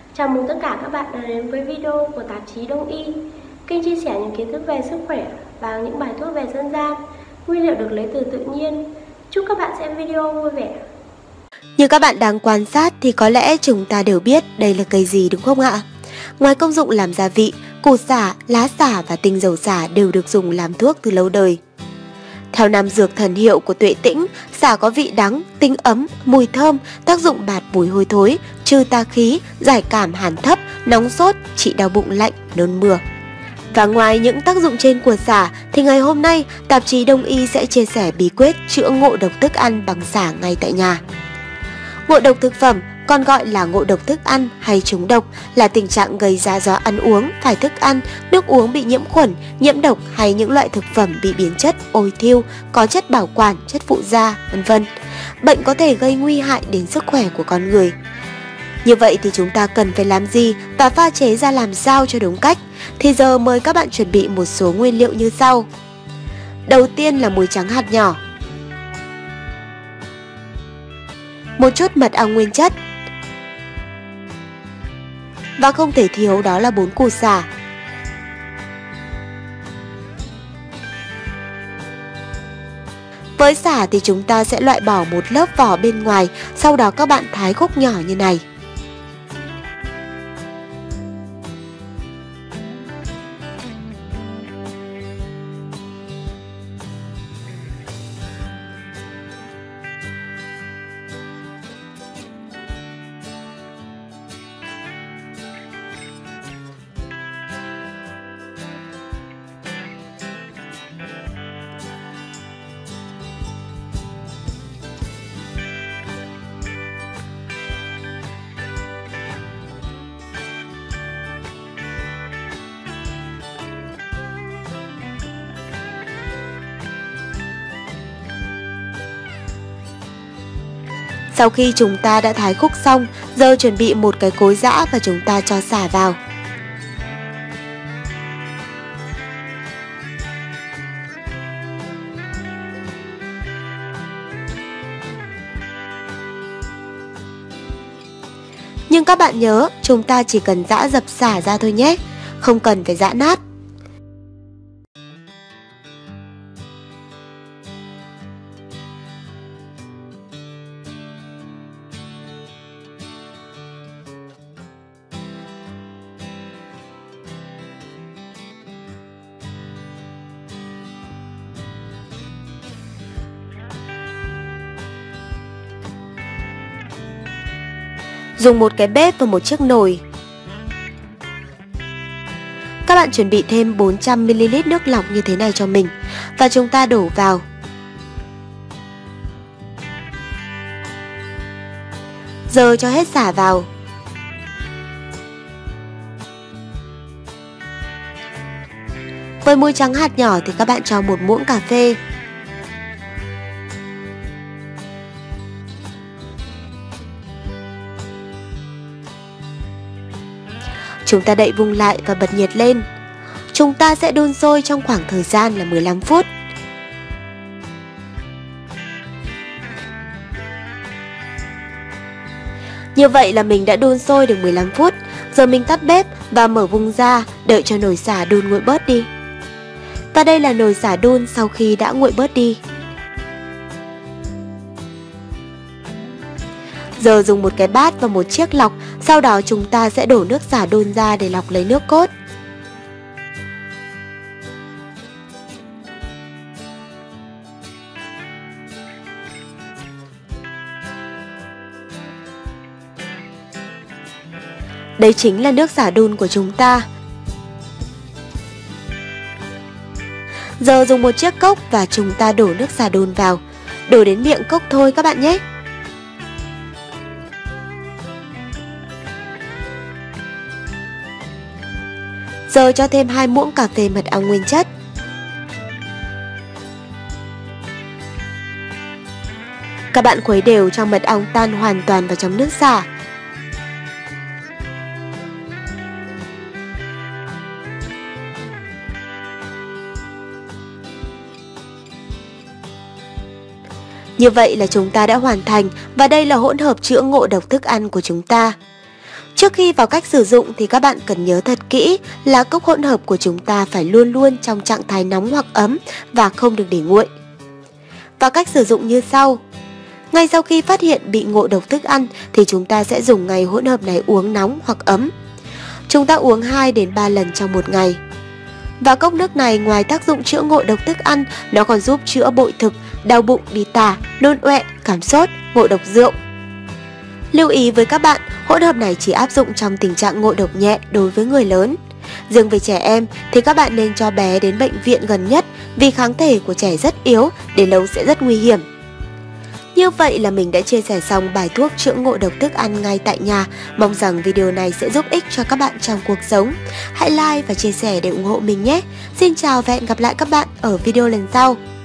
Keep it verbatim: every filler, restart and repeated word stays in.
Chào mừng tất cả các bạn đã đến với video của tạp chí Đông y, kênh chia sẻ những kiến thức về sức khỏe và những bài thuốc về dân gian, nguyên liệu được lấy từ tự nhiên. Chúc các bạn xem video vui vẻ. Như các bạn đang quan sát thì có lẽ chúng ta đều biết đây là cây gì đúng không ạ? Ngoài công dụng làm gia vị, củ sả, lá sả và tinh dầu sả đều được dùng làm thuốc từ lâu đời. Theo Nam dược thần hiệu của Tuệ Tĩnh, sả có vị đắng, tính ấm, mùi thơm, tác dụng bạt mùi hôi thối, trừ tà khí, giải cảm hàn thấp, nóng sốt, trị đau bụng lạnh, nôn mửa. Và ngoài những tác dụng trên của sả thì ngày hôm nay tạp chí Đông y sẽ chia sẻ bí quyết chữa ngộ độc thức ăn bằng sả ngay tại nhà. Ngộ độc thực phẩm, còn gọi là ngộ độc thức ăn hay trúng độc, là tình trạng gây ra do ăn uống phải thức ăn, nước uống bị nhiễm khuẩn, nhiễm độc hay những loại thực phẩm bị biến chất, ôi thiêu, có chất bảo quản, chất phụ gia, vân vân. Bệnh có thể gây nguy hại đến sức khỏe của con người. Như vậy thì chúng ta cần phải làm gì và pha chế ra làm sao cho đúng cách? Thì giờ mời các bạn chuẩn bị một số nguyên liệu như sau. Đầu tiên là muối trắng hạt nhỏ, một chút mật ong nguyên chất, và không thể thiếu đó là bốn củ sả. Với sả thì chúng ta sẽ loại bỏ một lớp vỏ bên ngoài, sau đó các bạn thái khúc nhỏ như này. Sau khi chúng ta đã thái khúc xong, giờ chuẩn bị một cái cối giã và chúng ta cho sả vào. Nhưng các bạn nhớ, chúng ta chỉ cần giã dập sả ra thôi nhé, không cần phải giã nát. Dùng một cái bếp và một chiếc nồi. Các bạn chuẩn bị thêm bốn trăm mi li lít nước lọc như thế này cho mình và chúng ta đổ vào. Giờ cho hết sả vào. Với muối trắng hạt nhỏ thì các bạn cho một muỗng cà phê. Chúng ta đậy vung lại và bật nhiệt lên. Chúng ta sẽ đun sôi trong khoảng thời gian là mười lăm phút. Như vậy là mình đã đun sôi được mười lăm phút. Giờ mình tắt bếp và mở vung ra, đợi cho nồi sả đun nguội bớt đi. Và đây là nồi sả đun sau khi đã nguội bớt đi. Giờ dùng một cái bát và một chiếc lọc, sau đó chúng ta sẽ đổ nước sả đun ra để lọc lấy nước cốt. Đây chính là nước sả đun của chúng ta. Giờ dùng một chiếc cốc và chúng ta đổ nước sả đun vào. Đổ đến miệng cốc thôi các bạn nhé. Giờ cho thêm hai muỗng cà phê mật ong nguyên chất. Các bạn khuấy đều cho mật ong tan hoàn toàn vào trong nước sả. Như vậy là chúng ta đã hoàn thành và đây là hỗn hợp chữa ngộ độc thức ăn của chúng ta. Trước khi vào cách sử dụng thì các bạn cần nhớ thật kỹ là cốc hỗn hợp của chúng ta phải luôn luôn trong trạng thái nóng hoặc ấm và không được để nguội. Và cách sử dụng như sau. Ngay sau khi phát hiện bị ngộ độc thức ăn thì chúng ta sẽ dùng ngay hỗn hợp này uống nóng hoặc ấm. Chúng ta uống hai đến ba lần trong một ngày. Và cốc nước này ngoài tác dụng chữa ngộ độc thức ăn, nó còn giúp chữa bội thực, đau bụng, đi tả, nôn ọe, cảm sốt, ngộ độc rượu. Lưu ý với các bạn, hỗn hợp này chỉ áp dụng trong tình trạng ngộ độc nhẹ đối với người lớn. Riêng về trẻ em thì các bạn nên cho bé đến bệnh viện gần nhất vì kháng thể của trẻ rất yếu, để lâu sẽ rất nguy hiểm. Như vậy là mình đã chia sẻ xong bài thuốc chữa ngộ độc thức ăn ngay tại nhà. Mong rằng video này sẽ giúp ích cho các bạn trong cuộc sống. Hãy like và chia sẻ để ủng hộ mình nhé. Xin chào và hẹn gặp lại các bạn ở video lần sau.